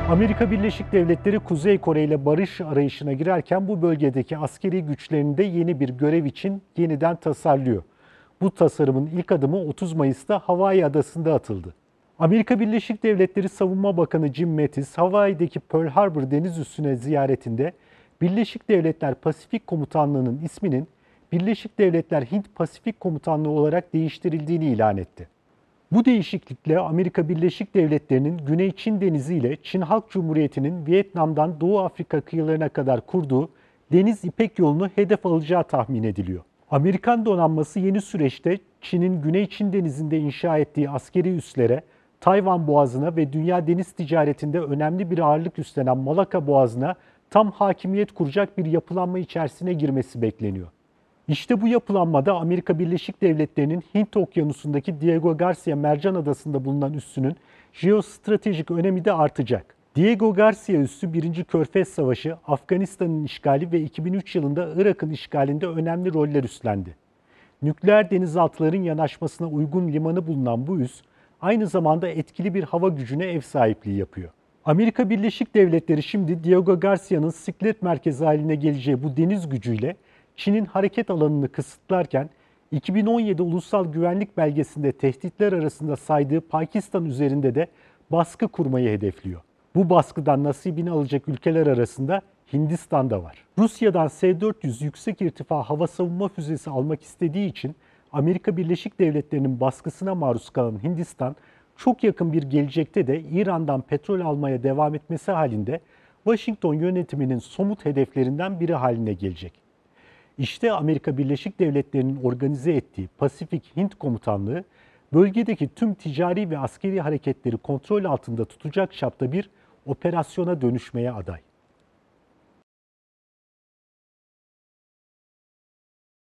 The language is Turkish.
Amerika Birleşik Devletleri Kuzey Kore ile barış arayışına girerken bu bölgedeki askeri güçlerini de yeni bir görev için yeniden tasarlıyor. Bu tasarımın ilk adımı 30 Mayıs'ta Hawaii adasında atıldı. Amerika Birleşik Devletleri Savunma Bakanı Jim Mattis, Hawaii'deki Pearl Harbor deniz üssüne ziyaretinde Birleşik Devletler Pasifik Komutanlığı'nın isminin Birleşik Devletler Hint Pasifik Komutanlığı olarak değiştirildiğini ilan etti. Bu değişiklikle Amerika Birleşik Devletleri'nin Güney Çin Denizi ile Çin Halk Cumhuriyeti'nin Vietnam'dan Doğu Afrika kıyılarına kadar kurduğu Deniz İpek yolunu hedef alacağı tahmin ediliyor. Amerikan donanması yeni süreçte Çin'in Güney Çin Denizi'nde inşa ettiği askeri üslere, Tayvan Boğazı'na ve dünya deniz ticaretinde önemli bir ağırlık üstlenen Malaka Boğazı'na tam hakimiyet kuracak bir yapılanma içerisine girmesi bekleniyor. İşte bu yapılanmada Amerika Birleşik Devletleri'nin Hint Okyanusu'ndaki Diego Garcia Mercan Adası'nda bulunan üssünün jeostratejik önemi de artacak. Diego Garcia üssü 1. Körfez Savaşı, Afganistan'ın işgali ve 2003 yılında Irak'ın işgalinde önemli roller üstlendi. Nükleer denizaltıların yanaşmasına uygun limanı bulunan bu üs, aynı zamanda etkili bir hava gücüne ev sahipliği yapıyor. Amerika Birleşik Devletleri şimdi Diego Garcia'nın siklet merkezi haline geleceği bu deniz gücüyle Çin'in hareket alanını kısıtlarken 2017 Ulusal Güvenlik Belgesi'nde tehditler arasında saydığı Pakistan üzerinde de baskı kurmayı hedefliyor. Bu baskıdan nasibini alacak ülkeler arasında Hindistan da var. Rusya'dan S-400 yüksek irtifa hava savunma füzesi almak istediği için Amerika Birleşik Devletleri'nin baskısına maruz kalan Hindistan, çok yakın bir gelecekte de İran'dan petrol almaya devam etmesi halinde Washington yönetiminin somut hedeflerinden biri haline gelecek. İşte Amerika Birleşik Devletleri'nin organize ettiği Pasifik Hint Komutanlığı, bölgedeki tüm ticari ve askeri hareketleri kontrol altında tutacak çapta bir operasyona dönüşmeye aday.